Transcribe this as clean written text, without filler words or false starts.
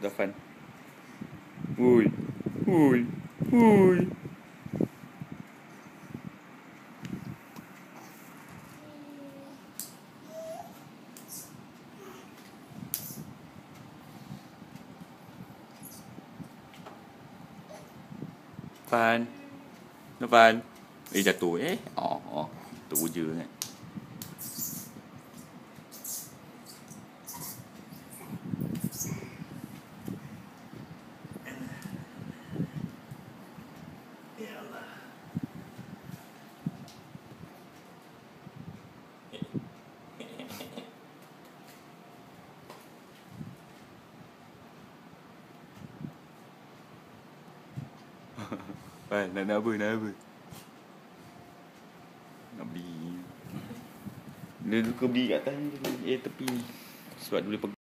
Zafan. Ui. Ui. Ui. Fan. Fan. Jatuh Oh, tu je kan. Fan, nak apa? Nak beli. Dia suka beli kat atas ni, tepi. Sebab dia boleh pegang.